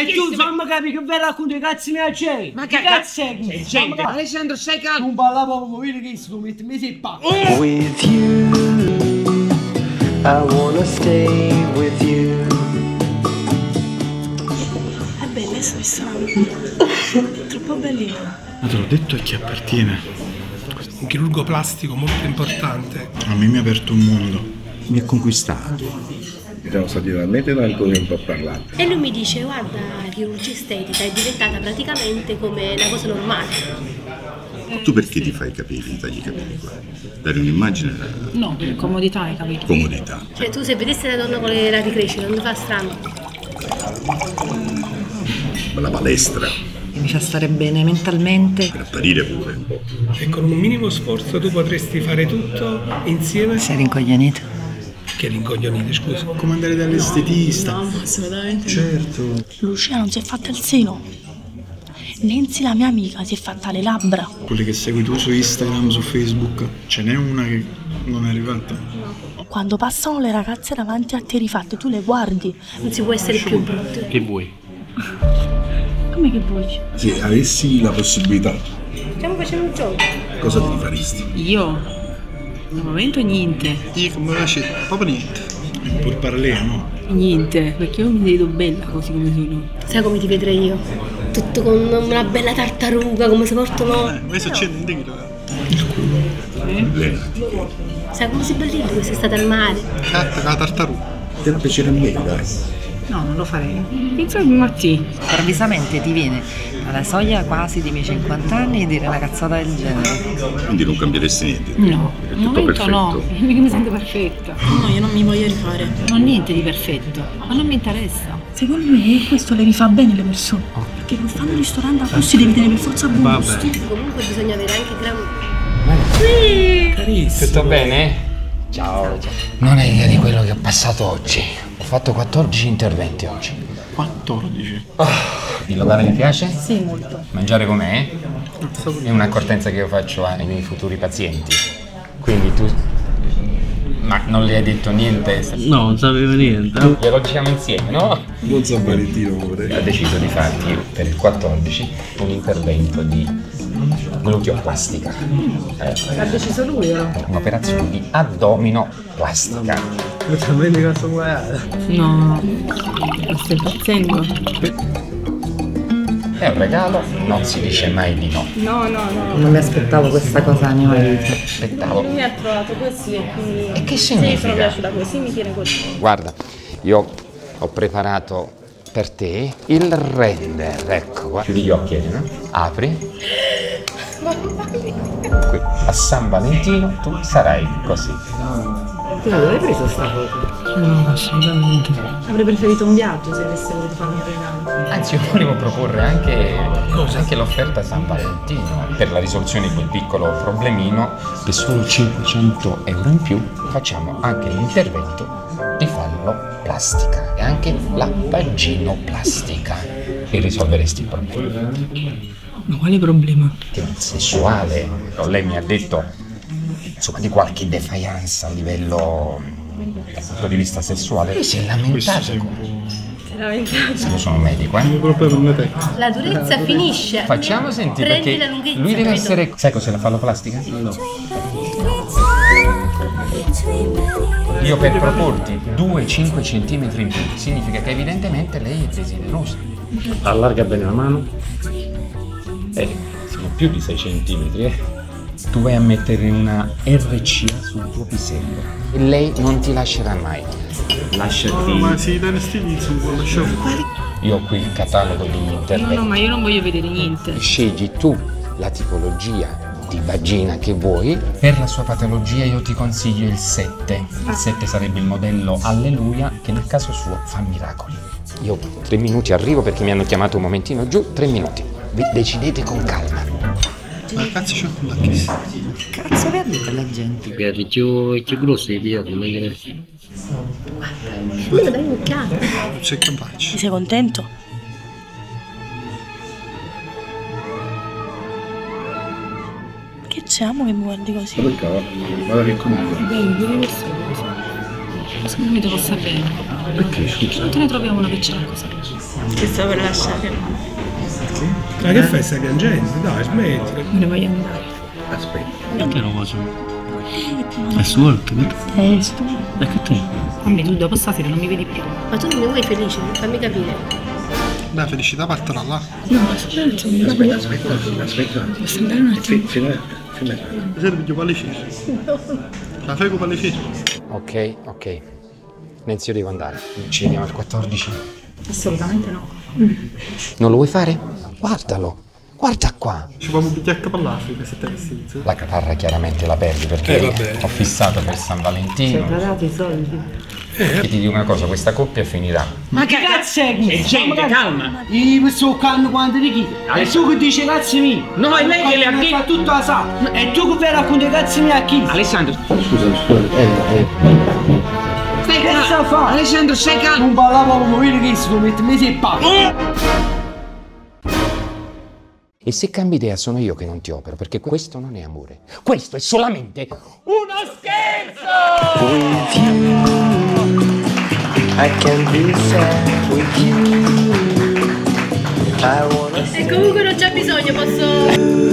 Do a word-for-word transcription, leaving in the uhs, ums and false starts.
E tu fammi capire che ve racconti i cazzi miei c'è. Ma che cazzo è? è? Gente, Alessandro, stai calmo. Non parla poco, vedi che tu metti me sei pazzo. With you, I wanna stay with you. È bella questa persona. Troppo bellina. Ma te l'ho detto a chi appartiene. Un chirurgo plastico molto importante. A me mi ha aperto un mondo. Mi ha conquistato. Siamo stati talmente tanto tempo a parlare. E lui mi dice, guarda, la chirurgia estetica è diventata praticamente come una cosa normale. Tu perché ti fai i capelli, tagli i capelli qua? Dare un'immagine? No, per comodità hai capito? Comodità. Cioè tu se vedessi una donna con le lati crescite non ti fa strano? La palestra. Mi fa stare bene mentalmente. Per apparire pure un po'. E con un minimo sforzo tu potresti fare tutto insieme. Sei rincoglionito? Che rincoglionite, scusa. Come andare dall'estetista. No, assolutamente. Certo. Lucia non si è fatta il seno. Nancy, la mia amica, si è fatta le labbra. Quelle che segui tu su Instagram, su Facebook, ce n'è una che non è arrivata? No. Quando passano le ragazze davanti a te rifatte, tu le guardi. Non si può essere più brutto. Che vuoi? Come che vuoi? Se avessi la possibilità, Stiamo facendo un gioco. cosa ti faresti? Io? Al momento niente. Io come piace, proprio niente. Pur parliamo. Niente, perché io mi vedo bella così come sono. Sai come ti vedrei io? Tutto con una bella tartaruga, come si portano. Eh, questo c'è un dito. Eh? Sai come si bellino quest'estate al mare? Catta con la tartaruga. Ti dà piacere a me, dai. No, non lo farei. Insomma, sì. Improvvisamente ti viene alla soglia quasi dei miei cinquanta anni e dire una cazzata del genere. Quindi non cambieresti niente? No, È al tutto momento perfetto. no, mica mi sento perfetta. No, io non mi voglio rifare. Non ho niente di perfetto, ma non mi interessa. Secondo me questo le rifà bene le persone. Perché non stanno al ristorante a posti devi tenere per forza buon gusto. Comunque bisogna avere anche gran. Carissimo. Tutto bene? Ciao. Non hai idea di quello che ho passato oggi. Ho fatto quattordici interventi oggi. quattordici. Oh, il locale ti piace? Sì, molto. Mangiare con me? È un'accortenza che io faccio ai miei futuri pazienti. Quindi tu... Ma non le hai detto niente? No, non sapevo niente. Glielo diciamo insieme, no? Buon San Valentino, amore. Ha deciso di farti per il quattordici un intervento di gluteoplastica. Eh, L'ha deciso lui, però? un'operazione di addominoplastica. Totalmente cazzo guardata. No, lo stai impazzendo? È un regalo, non si dice mai di no. No, no, no. Non mi aspettavo questa cosa nella mia vita. Aspettavo. Mi ha trovato così e quindi... E che Sì, sono significa? piaciuta così, mi tiene così. Guarda, io ho preparato per te il render, ecco qua. Chiudi gli occhi, no? Apri. Qui, a San Valentino tu sarai così. Tu dove hai preso sta foto? No, assolutamente. Avrei preferito un viaggio se avesse voluto farmi un regalo. Anzi, io volevo proporre anche, anche l'offerta San Valentino per la risoluzione di quel piccolo problemino. Per solo cinquecento euro in più facciamo anche l'intervento di falloplastica e anche la vaginoplastica e risolveresti il problema. Ma quale problema? Che sessuale. Lei mi ha detto insomma di qualche defiance a livello dal punto di vista sessuale. Lei si è lamentato. Io sono un medico, eh? La durezza finisce. Facciamo sentire Prendi perché la lunghezza, lui deve credo. essere. Sai cos'è la falloplastica? No. Io per proporti due cinque centimetri in più significa che evidentemente lei è desiderosa. Allarga bene la mano. Eh, sono più di sei centimetri, eh. Tu vai a mettere una R C A sul tuo pisello e lei non ti lascerà mai. Lasciati. No, ma si dà stilizzo un po', lasciamo. Io ho qui il catalogo degli interventi. No, no, ma io non voglio vedere niente. Scegli tu la tipologia di vagina che vuoi. Per la sua patologia io ti consiglio il sette. Il sette sarebbe il modello Alleluia che nel caso suo fa miracoli. Io tre minuti arrivo perché mi hanno chiamato un momentino giù, tre minuti. Vi decidete con calma. Ma cazzo c'è un che Cazzo verde per la gente. I piedi più, più grossi, i piedi, meglio. Quello dai un'occhiata. Non sei capace. Sei contento? Che c'è, amo che mi guardi così? Guarda che comunque. Bene, due persone. Secondo me ti possa bene. Perché scusa? Non te ne troviamo una che ce l'ha così. Ti sto per lasciare. Ma che fai, stai piangendo? Dai, smetti. Me ne voglio andare. Aspetta. Perché non posso? È suo, capito? È sto. E che te? Fammi tu dopo stasera non mi vedi più. Ma tu non mi vuoi felice? Fammi capire. La felicità partirà là. No, aspetta un attimo. Aspetta, aspetta, aspetta. Posso andare un attimo? Fino a... fino a... Mi serve più palle scese. La fai con palle scese? Ok, ok. Nenzio, devo andare. Ci vediamo al quattordici. Assolutamente no. Non lo vuoi fare? Guardalo. Guarda qua. Ci facciamo un biglietto per l'Africa se te avessi. La caparra chiaramente la perdi perché Eh, vabbè. ho fissato per San Valentino. Pagate i soldi. E ti dico una cosa, questa coppia finirà. Ma che cazzo è chi? E gente, calma. Io mi sto calmo quando ti chiedi. E tu che dici cazzi miei? No, è lei che le ha detto. Fa tutto la sa. E tu che vai a raccontare cazzi miei a chi? Alessandro, Scusa, scusa. Eh, eh. stai Che sta a calmo. fare? Alessandro, stai calmo. Non parlavo come vedi che si mette mesi e pacco. E se cambi idea sono io che non ti opero, perché questo non è amore. Questo è solamente uno scherzo! With you, I can be sad with you. I wanna E comunque non c'è bisogno, posso...